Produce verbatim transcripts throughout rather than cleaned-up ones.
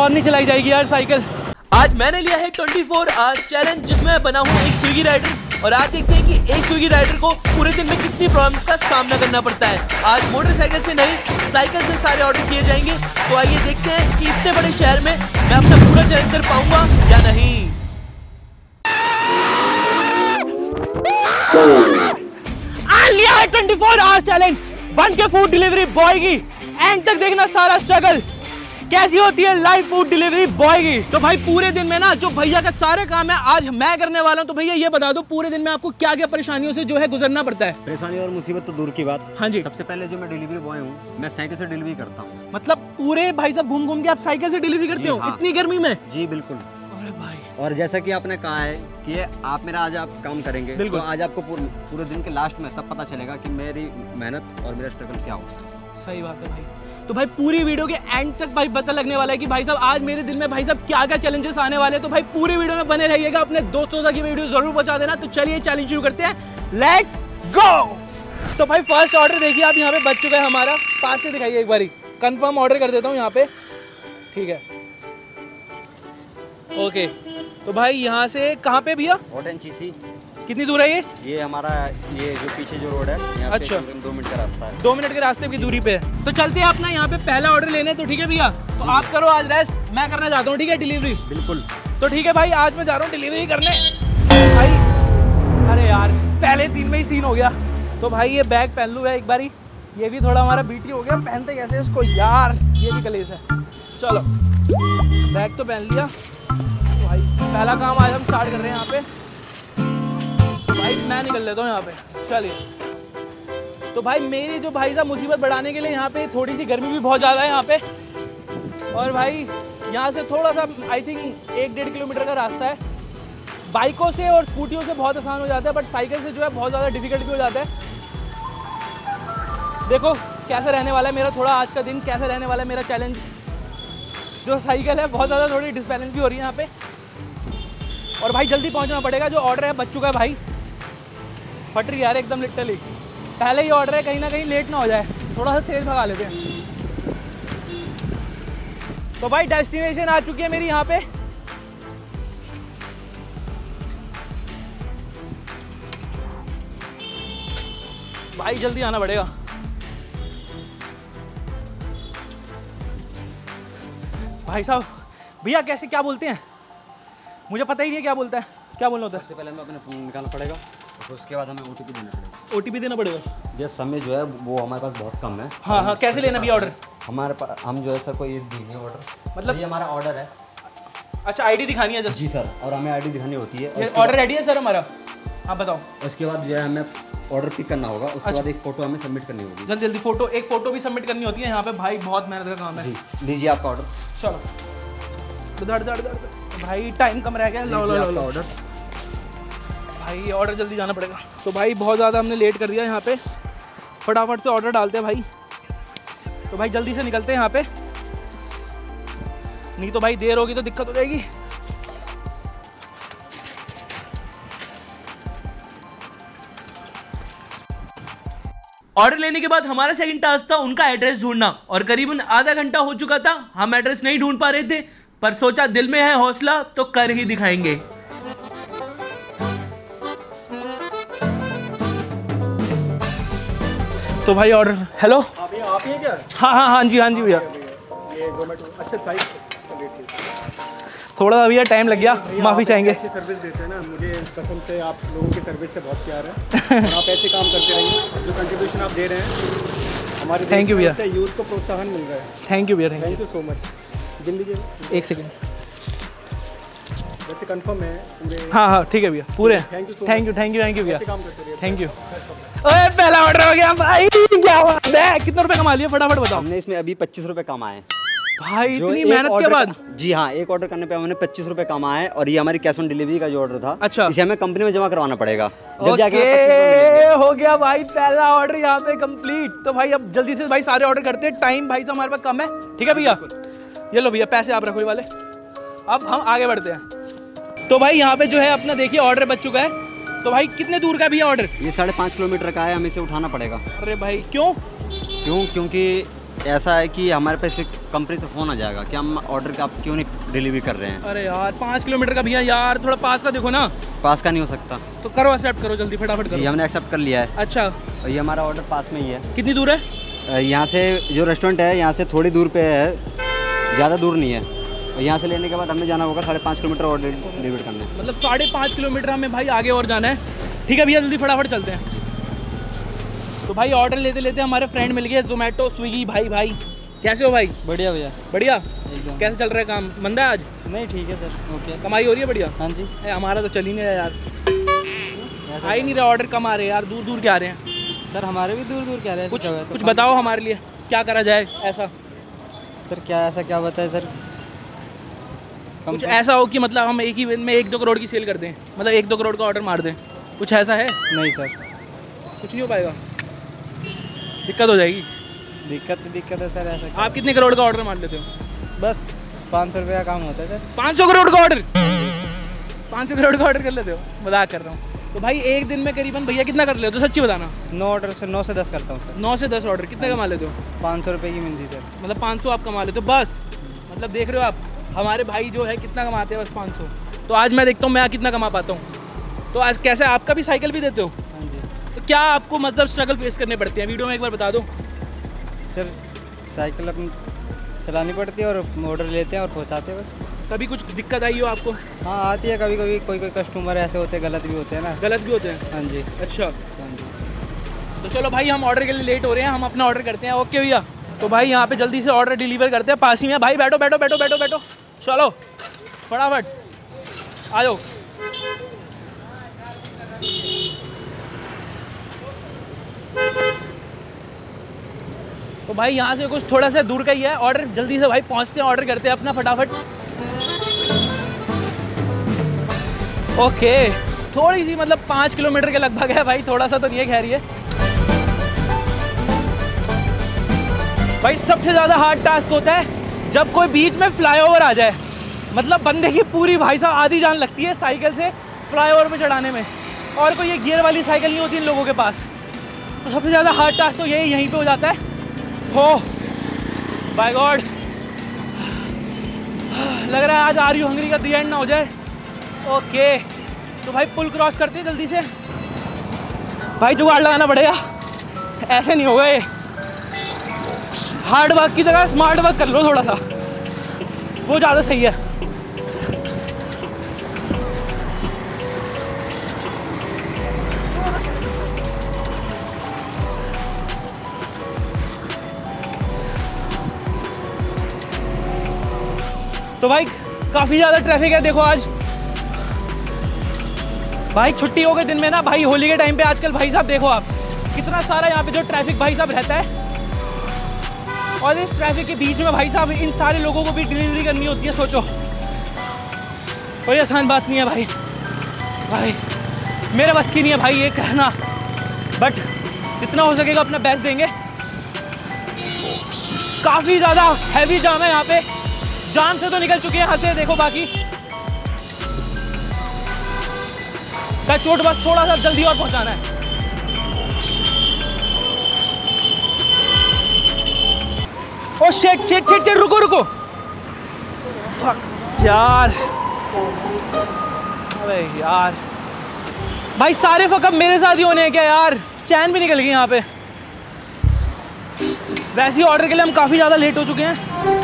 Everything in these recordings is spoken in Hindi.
और नहीं चलाई जाएगी यार साइकिल। आज मैंने लिया है चौबीस आवर्स चैलेंज, जिसमें मैं बना हूँ एक स्विगी राइडर और आज देखते हैं कि एक स्विगी राइडर को पूरे दिन में कितनी प्रॉब्लम्स का सामना करना पड़ता है। आज मोटरसाइकिल से नहीं, साइकिल से सारे ऑर्डर किए जाएंगे। तो आइए देखते हैं कि इतने बड़े शहर में मैं अपना पूरा चैलेंज कर पाऊंगा या नहीं। आ लिया है चौबीस आवर्स चैलेंज, बन के फूड डिलीवरी बॉय की। एंड तक देखना सारा स्ट्रगल कैसी होती है लाइव फूड डिलीवरी बॉय की। तो भाई पूरे दिन में ना जो भैया का सारे काम है आज मैं करने वाला हूँ। तो भैया ये बता दो पूरे दिन में आपको क्या क्या परेशानियों से जो है गुजरना पड़ता है? परेशानी और मुसीबत तो दूर की बात। हाँ जी। सबसे पहले जो मैं डिलीवरी बॉय हूँ, मैं साइकिल से डिलीवरी करता हूँ। मतलब पूरे भाई साहब घूम घूम के आप साइकिल से डिलीवरी करते हो? हाँ। इतनी गर्मी में? जी बिल्कुल। अरे भाई, और जैसा कि आपने कहा है कि आप मेरा आज आप काम करेंगे, तो आज आपको पूरे दिन के लास्ट में सब पता चलेगा कि मेरी मेहनत और मेरा स्ट्रगल क्या होगा। सही बात है भाई। तो भाई पूरी वीडियो के एंड तक भाई पता लगने वाला है कि भाई साहब आज मेरे दिल में भाई साहब क्या क्या चैलेंजेस आने वाले हैं। तो भाई पूरी वीडियो में बने रहिएगा, अपने दोस्तों तक ये वीडियो जरूर पहुंचा देना। तो चलिए चैलेंज शुरू करते हैं, लेट्स गो। तो भाई फर्स्ट ऑर्डर देखिए आप यहाँ पे बच चुका है हमारा। पास से दिखाइए एक बारी, कंफर्म ऑर्डर कर देता हूँ यहाँ पे, ठीक है ओके। तो भाई यहाँ से कहाँ पे भैया? Hot and cheesy. कितनी दूर है ये? ये हमारा ये जो पीछे जो रोड है, यहाँ अच्छा, से दो मिनट का रास्ता है। दो मिनट के रास्ते की दूरी पे है। तो चलते हैं अपना यहाँ पे पहला ऑर्डर लेने। तो ठीक है भैया, तो आप करो आज रेस्ट, मैं करना चाहता हूँ, ठीक है डिलीवरी? बिल्कुल। तो ठीक है भाई, आज मैं जा रहा हूँ डिलीवरी करने। भाई अरे यार पहले दिन में ही सीन हो गया। तो भाई ये बैग पहन लूँ एक बारी, ये भी थोड़ा हमारा बीटी हो गया। पहनते कैसे इसको यार, ये भी कलेश है। चलो बैग तो पहन लिया। तो भाई पहला काम आज हम स्टार्ट कर रहे हैं यहाँ पे। भाई मैं निकल लेता हूँ यहाँ पे, चलिए। तो भाई मेरी जो भाई साहब मुसीबत बढ़ाने के लिए यहाँ पे थोड़ी सी गर्मी भी बहुत ज़्यादा है यहाँ पे। और भाई यहाँ से थोड़ा सा आई थिंक एक डेढ़ किलोमीटर का रास्ता है। बाइकों से और स्कूटियों से बहुत आसान हो जाता है, बट साइकिल से जो है बहुत ज़्यादा डिफिकल्ट भी हो जाता है। देखो कैसा रहने वाला है मेरा थोड़ा आज का दिन, कैसा रहने वाला है मेरा चैलेंज। जो साइकिल है बहुत ज़्यादा थोड़ी डिसबैलेंस भी हो रही है यहाँ पे। और भाई जल्दी पहुँचना पड़ेगा, जो ऑर्डर है बच चुका है भाई। फट रही यार एकदम लिटरली, पहले ही ऑर्डर है, कहीं ना कहीं लेट ना हो जाए। थोड़ा सा तेज भगा लेते हैं। तो भाई डेस्टिनेशन आ चुकी है मेरी यहाँ पे। भाई जल्दी आना पड़ेगा। भाई साहब भैया कैसे क्या बोलते हैं? मुझे पता ही नहीं है क्या बोलता है, क्या बोलना होता है? सबसे पहले हमें अपना फ़ोन निकालना पड़ेगा, तो उसके बाद हमें ओटीपी देना पड़ेगा। ओटीपी देना पड़ेगा? ये समय जो है वो हमारे पास बहुत कम है। हाँ हाँ, कैसे लेना भी ऑर्डर? हमारे पास हम जो है सर को ये देंगे ऑर्डर, मतलब ये हमारा ऑर्डर है। अच्छा आईडी दिखानी है जस्ट? जी सर, और हमें आईडी दिखानी होती है। ऑर्डर रेडी है सर हमारा? हाँ बताओ। उसके बाद जो है हमें ऑर्डर पिक करना होगा, उसके बाद एक फोटो हमें सबमिट करनी होगी। जल्दी जल्दी फोटो, एक फोटो भी सबमिट करनी होती है यहाँ पे। भाई बहुत मेहनत का काम है। जी लीजिए आपका ऑर्डर। चलो दड़ दड़ दड़ भाई टाइम कम रह गया। लो लो लो ऑर्डर। भाई ऑर्डर जल्दी जाना पड़ेगा। तो भाई बहुत ज़्यादा हमने लेट कर दिया यहाँ पे, फटाफट से ऑर्डर डालते हैं भाई। तो भाई जल्दी से निकलते हैं यहाँ पे, नहीं तो भाई देर होगी तो दिक्कत हो जाएगी। ऑर्डर लेने के बाद हमारा सेकंड टास्क था उनका एड्रेस ढूंढना, और करीबन आधा घंटा हो चुका था। हम एड्रेस नहीं ढूंढ पा रहे थे, पर सोचा दिल में है हौसला तो कर ही दिखाएंगे। तो भाई ऑर्डर, हेलो आप ही आप ही हैं क्या? हाँ हाँ हाँ जी हाँ जी भैया। ये जोमेटो, अच्छा साइज थोड़ा सा भैया टाइम लग गया, माफ़ी चाहेंगे। अच्छी सर्विस देते हैं ना, मुझे कसम से आप लोगों की सर्विस से बहुत प्यार है। और आप ऐसे काम करते रहिए, जो कंट्रीब्यूशन आप दे रहे हैं हमारे थैंक यू भैया, यूथ को प्रोत्साहन मिल रहा है। थैंक यू भैया, thank thank you so much. गिन लीजिए एक सेकेंड। वैसे कंफर्म है पूरे? हाँ हाँ ठीक है भैया, पूरे। Thank you thank you thank you thank you भैया, काम करते रहिए। Thank you. ओए पहला ऑर्डर हो गया भाई, क्या बात है। कितने रुपए कमा लिए फटाफट बताओ? हमने इसमें अभी पच्चीस रुपए कमाए भाई, इतनी मेहनत के बाद? जी हाँ, एक ऑर्डर करने पे हमने पच्चीस रुपए कमाए है। और ये हमारी कैश ऑन डिलीवरी का जो ऑर्डर था, अच्छा, इसे हमें कंपनी में जमा करवाना पड़ेगा। जब ओके, जाके हो गया भाई पहला ऑर्डर यहाँ पे कंप्लीट। तो भाई अब जल्दी से भाई सारे ऑर्डर करते हैं, टाइम भाई से हमारे पास कम है। ठीक है भैया, ये लो भैया पैसे आप रखो ये वाले। अब हम आगे बढ़ते हैं। तो भाई यहाँ पे जो है अपना देखिए ऑर्डर बच चुका है। तो भाई कितने दूर का भैया ऑर्डर? ये साढ़े पाँच किलोमीटर का है, हमें इसे उठाना पड़ेगा। अरे भाई क्यों? क्यों? क्योंकि ऐसा है कि हमारे पास कंपनी से फ़ोन आ जाएगा कि हम ऑर्डर का आप क्यों नहीं डिलीवरी कर रहे हैं। अरे यार पाँच किलोमीटर का भैया यार, थोड़ा पास का देखो ना। पास का नहीं हो सकता तो करो, एक्सेप्ट करो जल्दी फटाफट करो। जी हमने एक्सेप्ट कर लिया है। अच्छा, और ये हमारा ऑर्डर पास में ही है। कितनी दूर है? अ, यहाँ से जो रेस्टोरेंट है यहाँ से थोड़ी दूर पे है, ज़्यादा दूर नहीं है। और यहाँ से लेने के बाद हमें जाना होगा साढ़े पाँच किलोमीटर ऑर्डर डिलीवर करने। मतलब साढ़े पाँच किलोमीटर हमें भाई आगे और जाना है। ठीक है भैया, जल्दी फटाफट चलते हैं। तो भाई ऑर्डर लेते लेते हमारे फ्रेंड मिल गए, जोमेटो स्विगी। भाई भाई कैसे हो भाई? बढ़िया भैया, बढ़िया एकदम। कैसे चल रहा है काम? मंदा है आज? नहीं ठीक है सर, ओके। कमाई हो रही है बढ़िया? हाँ जी। ए, हमारा तो चल ही नहीं रहा यार, आ ही नहीं रहा ऑर्डर, कम आ रहे हैं यार, दूर दूर के आ रहे हैं। सर हमारे भी दूर दूर क्या रहे हैं। कुछ तो कुछ बताओ हमारे लिए, क्या करा जाए ऐसा? सर क्या ऐसा क्या बताए सर? कुछ ऐसा हो कि मतलब हम एक ही दिन में एक दो करोड़ की सेल कर दें, मतलब एक दो करोड़ का ऑर्डर मार दें, कुछ ऐसा है? नहीं सर, कुछ नहीं हो पाएगा, दिक्कत हो जाएगी। दिक्कत दिक्कत है सर। ऐसा आप कितने करोड़ का ऑर्डर मार लेते हो? बस पाँच सौ रुपये का काम होता है सर। पाँच सौ करोड़ का ऑर्डर? पाँच सौ करोड़ का ऑर्डर कर लेते हो? मजाक कर रहा हूँ। तो भाई एक दिन में करीबन भैया कितना कर लेते हो, सच्ची बताना? नौ ऑर्डर से नौ से दस करता हूँ सर। नौ से दस ऑर्डर कितने कमा लेते हो? पाँच सौ रुपये की मिलती सर। मतलब पाँच सौ आप कमा लेते हो बस? मतलब देख रहे हो आप हमारे भाई जो है कितना कमाते हैं, बस पाँच सौ। तो आज मैं देखता हूँ मैं कितना कमा पाता हूँ। तो आज कैसे, आपका भी साइकिल भी देते हो? हाँ जी। तो क्या आपको मतलब स्ट्रगल फेस करने पड़ते हैं, वीडियो में एक बार बता दो सर। साइकिल अपनी चलानी पड़ती है और ऑर्डर लेते हैं और पहुंचाते हैं बस। कभी कुछ दिक्कत आई हो आपको? हाँ आती है कभी कभी, कोई कोई कस्टमर ऐसे होते हैं, गलत भी होते हैं ना। गलत भी होते हैं? हाँ जी। अच्छा, हाँ जी। तो चलो भाई हम ऑर्डर के लिए लेट हो रहे हैं, हम अपना ऑर्डर करते हैं। ओके भैया, तो भाई यहाँ पे जल्दी से ऑर्डर डिलीवर करते हैं, पास ही में। भाई बैठो बैठो बैठो बैठो बैठो, चलो फटाफट आ जाओ। तो भाई यहाँ से कुछ थोड़ा सा दूर का ही है ऑर्डर, जल्दी से भाई पहुँचते हैं, ऑर्डर करते हैं अपना फटाफट। ओके, थोड़ी सी मतलब पाँच किलोमीटर के लगभग है भाई, थोड़ा सा तो नहीं है, खैर ये भाई सबसे ज़्यादा हार्ड टास्क होता है जब कोई बीच में फ्लाईओवर आ जाए। मतलब बंदे की पूरी भाई साहब आधी जान लगती है साइकिल से फ्लाईओवर पे चढ़ाने में, और कोई ये गियर वाली साइकिल नहीं होती इन लोगों के पास। तो सबसे ज़्यादा हार्ड टास्क तो यही यहीं पे हो जाता है। हो बाय गॉड, लग रहा है आज आर यू हंगरी का दी एंड ना हो जाए। ओके, तो भाई पुल क्रॉस करते हैं जल्दी से। भाई जुगाड़ लगाना पड़ेगा, ऐसे नहीं होगा ये। हार्ड वर्क की जगह स्मार्ट वर्क कर लो थोड़ा सा, वो ज़्यादा सही है। तो भाई काफ़ी ज़्यादा ट्रैफिक है देखो आज। भाई छुट्टियों के दिन में ना भाई, होली के टाइम पे आजकल भाई साहब देखो आप कितना सारा यहाँ पे जो ट्रैफिक भाई साहब रहता है, और इस ट्रैफिक के बीच में भाई साहब इन सारे लोगों को भी डिलीवरी करनी होती है। सोचो, कोई आसान बात नहीं है भाई। भाई मेरे बस की नहीं है भाई ये कहना, बट जितना हो सकेगा अपना बेस्ट देंगे। काफ़ी ज़्यादा हैवी जाम है यहाँ पे, जाम से तो निकल चुके हैं यहाँ से देखो। बाकी का चोट बस थोड़ा सा जल्दी और पहुँचाना है। ओ शेट शेट शेट शेट, रुको रुको, फक यार, अबे यार भाई सारे फक अब मेरे साथ ही होने हैं क्या यार? चैन भी निकल गई यहाँ पे। वैसे ही ऑर्डर के लिए हम काफ़ी ज़्यादा लेट हो चुके हैं,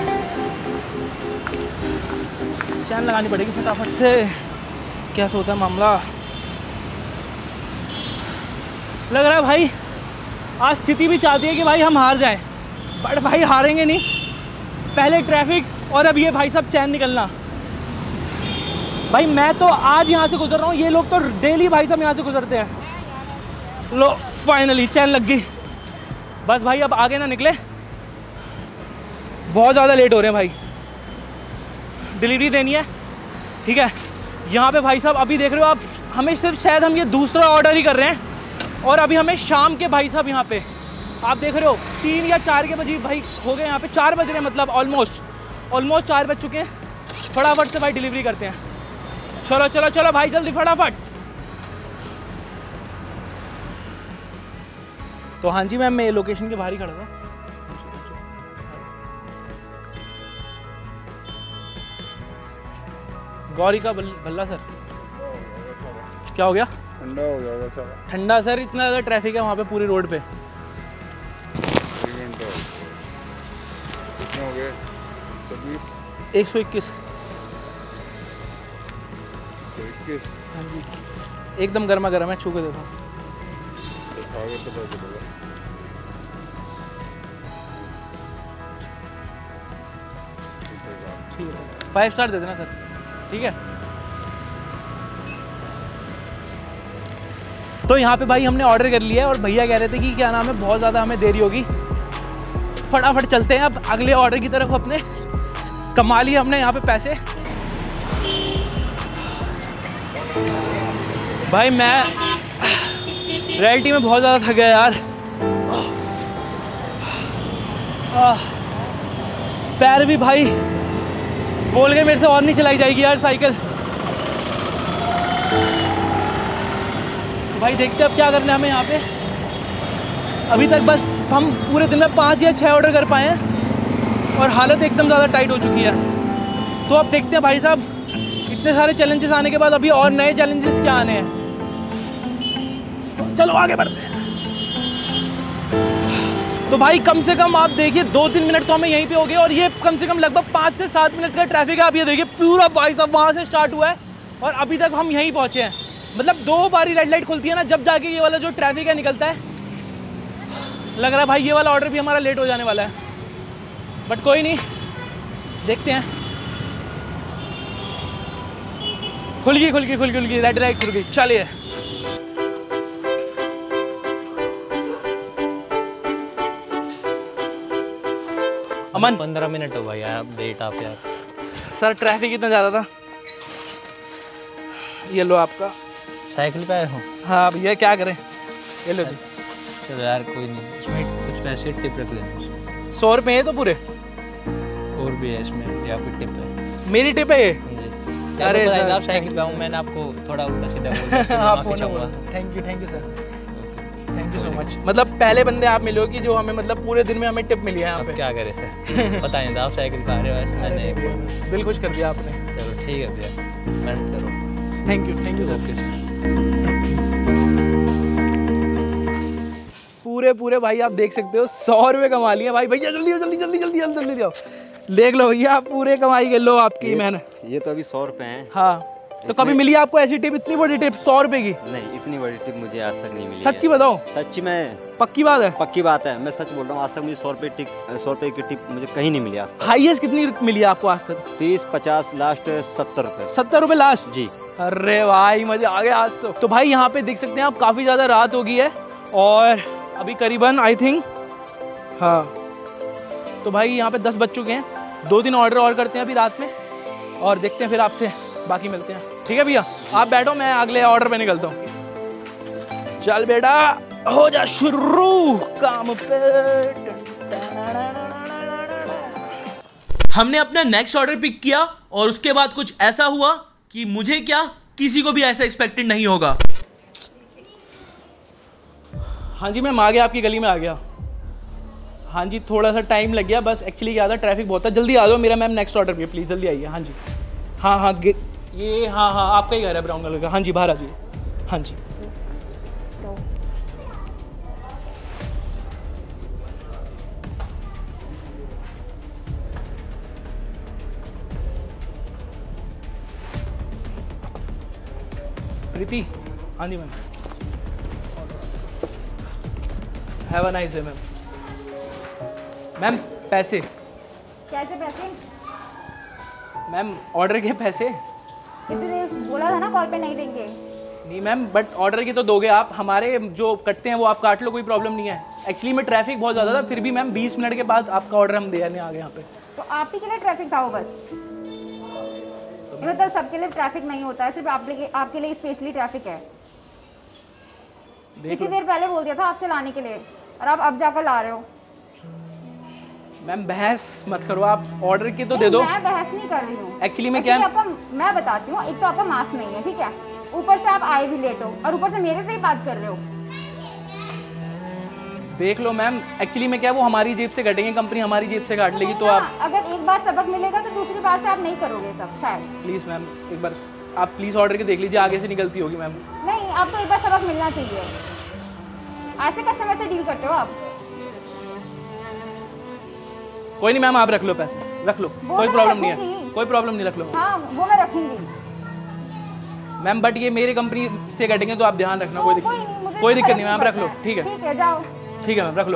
चैन लगानी पड़ेगी फटाफट से। कैसे होता है मामला, लग रहा है भाई आज स्थिति भी चाहती है कि भाई हम हार जाएं, बट भाई हारेंगे नहीं। पहले ट्रैफिक और अब ये भाई साहब चैन निकलना। भाई मैं तो आज यहाँ से गुजर रहा हूँ, ये लोग तो डेली भाई साहब यहाँ से गुजरते हैं। लो फाइनली चैन लग गई। बस भाई अब आगे ना निकले, बहुत ज़्यादा लेट हो रहे हैं भाई, डिलीवरी देनी है। ठीक है, यहाँ पे भाई साहब अभी देख रहे हो आप, हमें सिर्फ शायद हम ये दूसरा ऑर्डर ही कर रहे हैं, और अभी हमें शाम के भाई साहब यहाँ पे आप देख रहे हो तीन या चार के बजे भाई हो गए, यहाँ पे चार बज रहे हैं, मतलब ऑलमोस्ट ऑलमोस्ट चार बज चुके हैं। फटाफट से भाई डिलीवरी करते हैं। चलो चलो चलो भाई जल्दी फटाफट। तो हाँ जी मैम, मैं लोकेशन के बाहर ही खड़ा था। गौरी का बल- भल्ला सर, क्या हो गया? ठंडा हो जाएगा सर। ठंडा सर, इतना ज़्यादा ट्रैफिक है वहाँ पे पूरी रोड पे। कितने हो गए? छब्बीस, एक सौ इक्कीस। इक्कीस। हाँ जी, एकदम गर्मा गर्म है, छू के देखो। आगे पता चलेगा। ठीक है, फाइव स्टार दे देना सर, ठीक है। तो यहाँ पे भाई हमने ऑर्डर कर लिया है और भैया कह रहे थे कि क्या नाम है, बहुत ज़्यादा हमें देरी होगी, फटाफट चलते हैं अब अगले ऑर्डर की तरफ। अपने कमा लिए हमने यहाँ पे पैसे। भाई मैं रियलिटी में बहुत ज़्यादा थक गया यार। आह, पैर भी भाई बोल गए मेरे से और नहीं चलाई जाएगी यार साइकिल। भाई देखते हैं अब क्या करना है हमें यहाँ पे। अभी तक बस हम पूरे दिन में पाँच या छः ऑर्डर कर पाए हैं और हालत एकदम ज़्यादा टाइट हो चुकी है। तो अब देखते हैं भाई साहब, इतने सारे चैलेंजेस आने के बाद अभी और नए चैलेंजेस क्या आने हैं। चलो आगे बढ़ते हैं। तो भाई कम से कम आप देखिए दो तीन मिनट तो हमें यहीं पे हो गए और ये कम से कम लगभग पाँच से सात मिनट का ट्रैफिक है। आप ये देखिए पूरा भाई साहब वहाँ से स्टार्ट हुआ है और अभी तक हम यहीं पहुँचे हैं। मतलब दो बारी रेड लाइट खुलती है ना, जब जाके ये वाला जो ट्रैफिक है निकलता है। लग रहा है भाई ये वाला ऑर्डर भी हमारा लेट हो जाने वाला है, बट कोई नहीं, देखते हैं। खुल गई खुल गई खुल गई खुल गई रेड लाइट खुल गई। चलिए अमन, पंद्रह मिनट हो भाई आप लेट आप यार। सर ट्रैफिक इतना ज़्यादा था। ये लो आपका। साइकिल पे आए हो? हाँ भैया क्या करें, ये लो जी। चलो यार कोई नहीं, इसमें कुछ पैसे टिप रख लेना। सौ रुपये है तो पूरे और भी है इसमें, या कोई टिप है? मेरी टिप है ये? अरे अरे सर, आप साइकिल पे आऊँ, मैंने आपको थोड़ा उल्टा सीधा आप thank you thank you sir, thank you so much. मतलब पहले बंदे आप मिले हो कि जो हमें मतलब पूरे दिन में हमें टिप मिली है यहाँ पे। क्या करें सर, पता नहीं था आप साइकिल पे आ रहे हो, ऐसे मैंने दिल खुश कर दिया आपने। चलो ठीक है भैया, मेहनत करो। Thank you thank you sir. पूरे पूरे भाई आप देख सकते हो सौ रुपये कमा लिए भाई। भैया जल्दी जल्दी जल्दी जल्दी जल्दी जल्दी जाओ, देख लो भैया पूरे कमाई के लो आपकी मेहनत। ये तो अभी सौ रुपए हैं। हाँ तो कभी मिली आपको ऐसी टिप, इतनी बड़ी टिप सौ रुपए की? नहीं, इतनी बड़ी टिप मुझे आज तक नहीं मिली। सच्ची बताओ? सच्ची में, पक्की बात है? पक्की बात है, मैं सच बोल रहा हूँ। आज तक मुझे सौ रुपए टिप सौ रुपए की टिप मुझे कहीं नहीं मिली आज तक। हाईएस्ट कितनी मिली है आपको आज तक? तीस पचास, लास्ट सत्तर रुपए। सत्तर रुपए लास्ट? जी। अरे भाई मजे आ गए आज तो। तो भाई यहाँ पे देख सकते हैं आप, काफ़ी ज़्यादा रात हो गई है और अभी करीबन आई थिंक, हाँ तो भाई यहाँ पे दस बज चुके हैं। दो तीन ऑर्डर और करते हैं अभी रात में और देखते हैं फिर आपसे बाकी मिलते हैं। ठीक है भैया, आप बैठो, मैं अगले ऑर्डर पे निकलता हूँ। चल बेटा हो जा शुरू काम पे। हमने अपना नेक्स्ट ऑर्डर पिक किया और उसके बाद कुछ ऐसा हुआ कि मुझे क्या, किसी को भी ऐसा एक्सपेक्टेड नहीं होगा। हाँ जी मैम आ गया, आपकी गली में आ गया। हाँ जी थोड़ा सा टाइम लग गया, बस एक्चुअली क्या था ट्रैफिक बहुत था। जल्दी आ जाओ, मेरा मैम नेक्स्ट ऑर्डर भी प्लीज़ जल्दी आइए। हाँ जी हाँ हाँ ये हाँ हाँ आपका ही घर है ब्राउन कलर का। हाँ जी बाहर आ जाइए। हाँ जी प्रीति। हाँ जी ma'am, have a nice day ma'am. Ma'am पैसे? कैसे पैसे? मैम ऑर्डर के पैसे? इतने देर बोला था ना कॉल पे नहीं देंगे। नहीं मैम, बट ऑर्डर की तो दोगे आप, हमारे जो कटते हैं वो आप काट लो, कोई प्रॉब्लम नहीं है। एक्चुअली में ट्रैफिक बहुत ज़्यादा था, फिर भी मैम बीस मिनट के बाद आपका ऑर्डर हम देने आ गए यहाँ पे। तो आप ही के लिए ट्रैफिक था वो बस? मतलब सबके लिए ट्रैफिक नहीं होता है, सिर्फ आप लिए, आपके लिए स्पेशली ट्रैफिक है। कितनी देर पहले बोल दिया था आपसे लाने के लिए और आप अब जाकर ला रहे हो। मैम बहस मत करो, आप ऑर्डर की तो दे दो। मैं बहस नहीं कर रही हूँ। एक्चुअली में क्या, आपका मैं बताती हूँ, एक तो आपका मास्क नहीं है, ठीक है, ऊपर से आप आए भी लेट हो और ऊपर से मेरे से ही बात कर रहे हो। देख लो मैम, एक्चुअली में क्या वो हमारी जेब से कटेंगे, कंपनी हमारी जेब से काट लेगी, तो आप अगर एक बार सबक मिलेगा तो दूसरी बार से आप नहीं करोगे सब शायद। प्लीज़ मैम एक बार आप प्लीज़ ऑर्डर के देख लीजिए, आगे से निकलती होगी मैम। नहीं, आपको एक बार सबक मिलना चाहिए। ऐसे कस्टमर से डील करते हो आप? कोई नहीं मैम, आप रख लो पैसे, रख लो, कोई प्रॉब्लम नहीं है, कोई प्रॉब्लम नहीं, रख लो। हाँ वो मैं रखूंगी मैम, बट ये मेरी कंपनी से कटेंगे तो आप ध्यान रखना, कोई दिक्कत नहीं, कोई दिक्कत नहीं मैम, रख लो, ठीक है ठीक है, जाओ। ठीक है मैम, रख लो।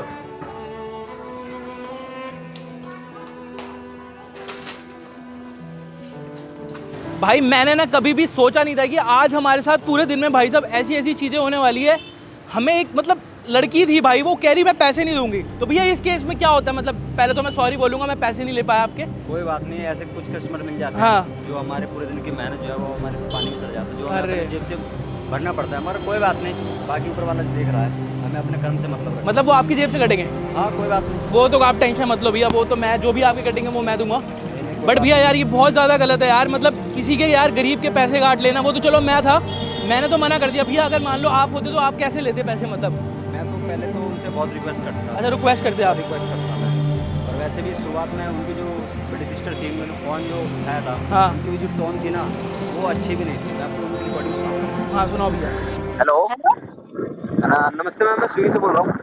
भाई मैंने ना कभी भी सोचा नहीं था कि आज हमारे साथ पूरे दिन में भाई साहब ऐसी ऐसी चीज़ें होने वाली है। हमें एक मतलब लड़की थी भाई, वो कह रही मैं पैसे नहीं दूंगी, तो भैया इस केस में क्या होता है? मतलब पहले तो मैं सॉरी बोलूंगा, मैं पैसे नहीं ले पाया आपके। कोई बात नहीं, ऐसे कुछ कस्टमर मिल जाते हैं हाँ। जो हमारे पूरे दिन की मेहनत जो है वो हमारे पानी में चल जाता है, जो हमें अरे। अपने जेब से भरना पड़ता है, मगर कोई बात नहीं, बाकी ऊपर वाला देख रहा है, हमें अपने कर्म से मतलब रखना। मतलब वो आपकी जेब से कटेंगे? हाँ कोई बात नहीं, वो तो आप टेंशन मत लो भैया, वो तो मैं जो भी आपके कटेंगे वो मैं दूंगा। बट भैया यार ये बहुत ज़्यादा गलत है यार, मतलब किसी के यार गरीब के पैसे काट लेना। वो तो चलो मैं था, मैंने तो मना कर दिया। भैया अगर मान लो आप होते तो आप कैसे लेते पैसे? मतलब मैं तो पहले तो उनसे बहुत रिक्वेस्ट करता था। अच्छा रिक्वेस्ट करते आप? रिक्वेस्ट करता था, और वैसे भी शुरुआत में उनकी जो बड़ी सिस्टर थी, उन्होंने फ़ोन जो उठाया था, हाँ। उनकी जो टोन थी ना वो अच्छी भी नहीं थी। मैं आपको उनकी रिकॉर्डिंग सुनाऊँ? हाँ सुनाओ भैया। हेलो, नमस्ते मैम, मैं स्विगी से बोल रहा हूँ।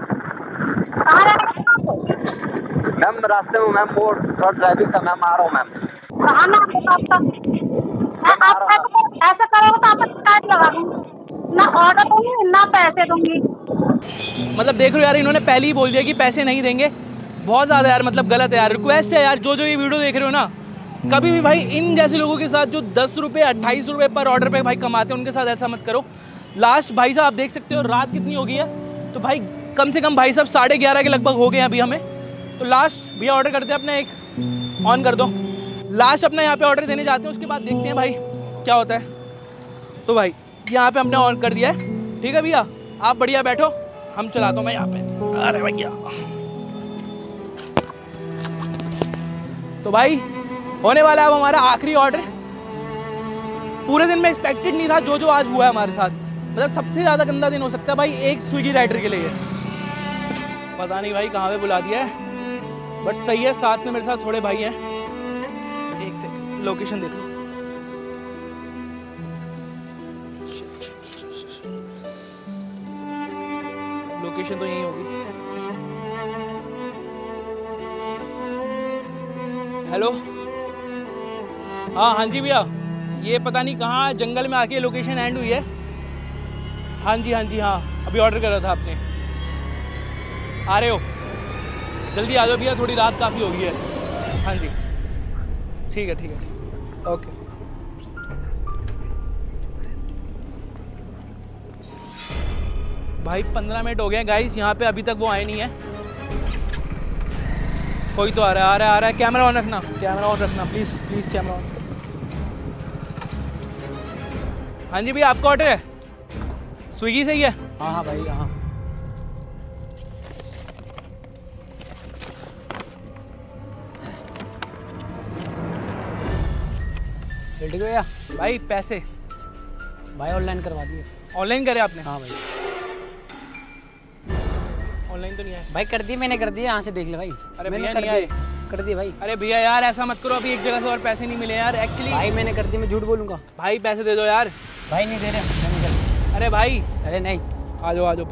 मैम रास्ते में मैम वो थोड़ा ट्रैफिक था मैम, आ रहा हूँ मैम। ऐसा करोगे तो आपको शिकायत लगा दूंगी, ना ऑर्डर दूंगी ना पैसे दूंगी। मतलब देख रहे हो यार, इन्होंने पहले ही बोल दिया कि पैसे नहीं देंगे। बहुत ज़्यादा यार मतलब गलत है यार। रिक्वेस्ट है यार, जो जो ये वीडियो देख रहे हो ना, कभी भी भाई इन जैसे लोगों के साथ जो दस रुपये अट्ठाईस रुपये पर ऑर्डर पे भाई कमाते हैं, उनके साथ ऐसा मत करो। लास्ट भाई साहब आप देख सकते हो रात कितनी हो गई है, तो भाई कम से कम भाई साहब साढ़े ग्यारह के लगभग हो गए हैं अभी हमें। तो लास्ट भैया ऑर्डर करते हैं अपना, एक ऑन कर दो। लास्ट अपना यहाँ पे ऑर्डर देने जाते हैं, उसके बाद देखते हैं भाई क्या होता है। तो भाई यहाँ पे हमने ऑन कर दिया है, ठीक है भैया आप बढ़िया बैठो, हम चलाता हूँ मैं यहाँ पे। अरे भैया तो भाई होने वाला है अब हमारा आखिरी ऑर्डर। पूरे दिन में एक्सपेक्टेड नहीं था जो जो आज हुआ है हमारे साथ, मतलब सबसे ज़्यादा गंदा दिन हो सकता है भाई एक स्विगी राइडर के लिए। पता नहीं भाई कहाँ पे बुला दिया है, बट सही है, साथ में मेरे साथ थोड़े भाई हैं। एक सेकंड लोकेशन देख लो। लोकेशन तो यही होगी। हेलो, हाँ हाँ जी भैया, ये पता नहीं कहाँ जंगल में आके लोकेशन एंड हुई है। हाँ जी हाँ जी हाँ, अभी ऑर्डर करा था आपने, आ रहे हो? जल्दी आ जाओ भैया, थोड़ी रात काफ़ी हो गई है। हाँ जी ठीक है ठीक है ठीक, ओके। भाई पंद्रह मिनट हो गए हैं गाइस यहाँ पे, अभी तक वो आए नहीं है। कोई तो आ रहा है आ रहा है आ रहा है। कैमरा ऑन रखना, कैमरा ऑन रखना प्लीज़ प्लीज़, कैमरा ऑन। हाँ जी भैया आपका ऑर्डर है, स्विगी से ही है? हाँ हाँ भाई हाँ। ठीक भैया। भाई पैसे भाई ऑनलाइन करवा दिए। ऑनलाइन करे आपने? हाँ भाई ऑनलाइन तो नहीं आया भाई, कर दिए मैंने, कर दिए, यहाँ से देख ले भाई। अरे मैंने भैया कर नहीं दिए, आए। कर दिए भाई। अरे भैया यार ऐसा मत करो, अभी एक जगह से और पैसे नहीं मिले यार एक्चुअली। भाई मैंने कर दिए, मैं झूठ बोलूँगा? भाई पैसे दे दो यार। भाई नहीं दे रहे, मैंने कर दिए। अरे भाई, अरे नहीं, आ जाओ आ जाओ।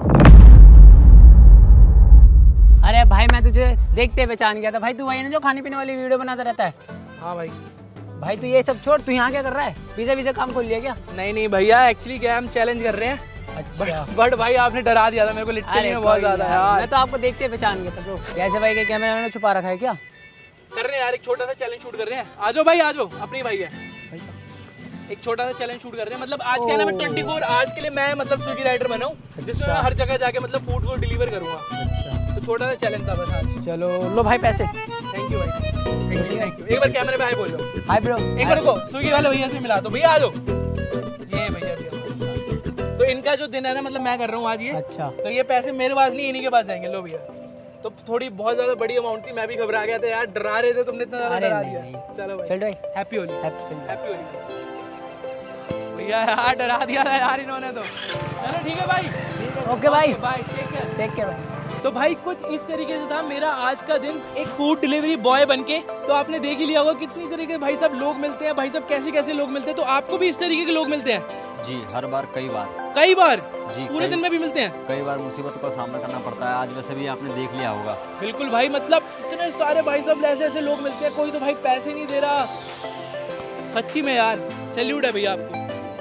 अरे भाई मैं तुझे देखते पहचान गया था भाई, तू वही ना जो खाने पीने वाली वीडियो बनाता रहता है। हाँ भाई। भाई तू ये सब छोड़, तू यहाँ क्या कर रहा है? पिज़्ज़ा विज़्ज़ा काम खोल लिया क्या? नहीं नहीं भैया, एक्चुअली क्या है, हम चैलेंज कर रहे हैं। अच्छा। बट भाई आपने डरा दिया था मेरे को लिटरली में बहुत ज्यादा यार। मैं तो आपको देखते पहचान गया था ब्रो। कैसे भाई के कैमरा मैंने छुपा रखा है क्या? कर रहे हैं यार, एक छोटा सा चैलेंज शूट कर रहे हैं। आ जाओ भाई आ जाओ, अपने भाई है। एक छोटा सा चैलेंज शूट कर रहे हैं, मतलब आज क्या ना मैं ट्वेंटी फोर आज के लिए मैं मतलब स्विगी राइडर बना हूँ, जिसमें मैं हर जगह जाके मतलब फूड को डिलीवर करूँगा। अच्छा। तो छोटा सा चैलेंज था बस आज। चलो लो भाई पैसे। थैंक यू भाई, थैंक यू थैंक यू। एक बार कैमरे पे हाय बोल जाओ। Hi bro. एक बार रुको, स्विगी वाले भैया से मिला दो। भैया आ जाओ। ये भैया भैया तो इनका जो दिन है ना मतलब मैं कर रहा हूँ आज ये। अच्छा। तो ये पैसे मेरे पास नहीं, इन्हीं के पास जाएंगे। लो भैया। तो थोड़ी बहुत ज्यादा बड़ी अमाउंट थी, मैं भी घबरा गया था यार, डरा रहे थे तुमने, इतना ज्यादा डरा दिया। चलो भाई, चल भाई, हैप्पी होली। हैप्पी होली भैया यार, डरा दिया था यार इन्होंने तो। चलो ठीक है भाई, ओके भाई, bye, take care. Take care भाई। तो भाई कुछ इस तरीके से था मेरा आज का दिन एक फूड डिलीवरी बॉय बनके। तो आपने देख ही लिया होगा कितनी तरीके के भाई साहब लोग मिलते हैं, भाई साहब कैसे कैसे लोग मिलते हैं। तो आपको भी इस तरीके के लोग मिलते हैं? जी हर बार, कई बार कई बार जी, पूरे दिन में भी मिलते हैं? कई बार मुसीबत का सामना करना पड़ता है। आज वैसे भी आपने देख लिया होगा। बिल्कुल भाई, मतलब इतने सारे भाई साहब ऐसे ऐसे लोग मिलते हैं, कोई तो भाई पैसे नहीं दे रहा। सच्ची में यार सैल्यूट है भैया आपको।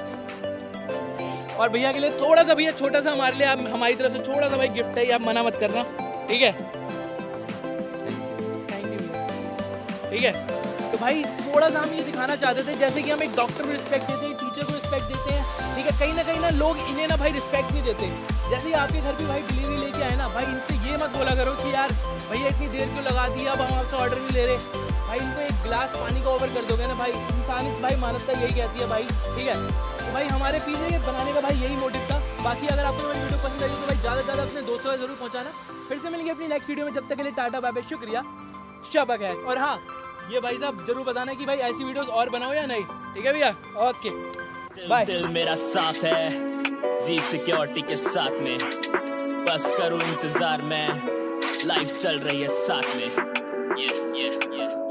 और भैया के लिए थोड़ा सा भैया छोटा सा हमारे लिए, आप हमारी तरफ से थोड़ा सा भाई गिफ्ट है, आप मना मत करना, ठीक है? Thank you. ठीक है, तो भाई थोड़ा सा हम ये दिखाना चाहते थे, जैसे कि हम एक डॉक्टर को रिस्पेक्ट देते हैं, टीचर को रिस्पेक्ट देते हैं, ठीक है? कहीं ना कहीं ना लोग इन्हें ना भाई रिस्पेक्ट नहीं देते। जैसे ही आपके घर भी भाई डिलीवरी लेके आए ना भाई, इनसे ये मत बोला करो कि यार भैया इतनी देर क्यों लगा दी, अब हम आपसे ऑर्डर नहीं ले रहे। भाई इनको एक गिलास पानी का ऑफर कर दोगे ना भाई, इंसानियत भाई मानवता यही कहती है भाई, ठीक है? तो भाई हमारे पीछे बनाने का भाई यही मोटिव था। बाकी अगर आपको मेरी वीडियो पसंद आई तो भाई ज़्यादा से ज़्यादा अपने दोस्तों को जरूर पहुंचाना। फिर से मिलेंगे अपनी नेक्स्ट वीडियो में, जब तक के लिए टाटा बाय बाय, शुक्रिया, शब खैर। और हाँ, ये भाई साहब जरूर बताना कि भाई ऐसी वीडियोस और बनाओ या नहीं, ठीक है भैया? Okay bye. दिल मेरा साफ है जी सिक्योरिटी के साथ में, बस करूँ इंतजार में, लाइफ चल रही है साथ में। ये ये ये